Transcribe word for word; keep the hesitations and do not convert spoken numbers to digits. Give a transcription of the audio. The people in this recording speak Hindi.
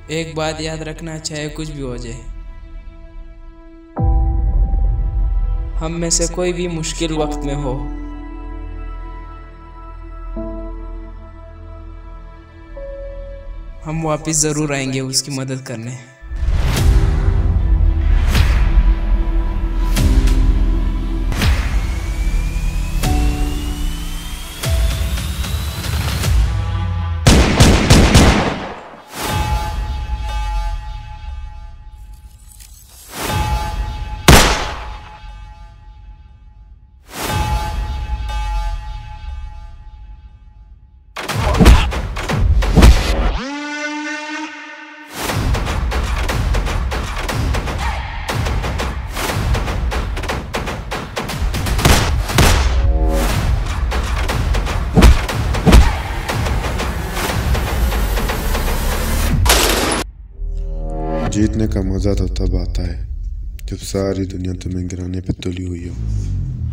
एक बात याद रखना, चाहे कुछ भी हो जाए, हम में से कोई भी मुश्किल वक्त में हो, हम वापस ज़रूर आएंगे उसकी मदद करने। जीतने का मज़ा तो तब आता है जब सारी दुनिया तुम्हें गिराने पे तुली हुई हो।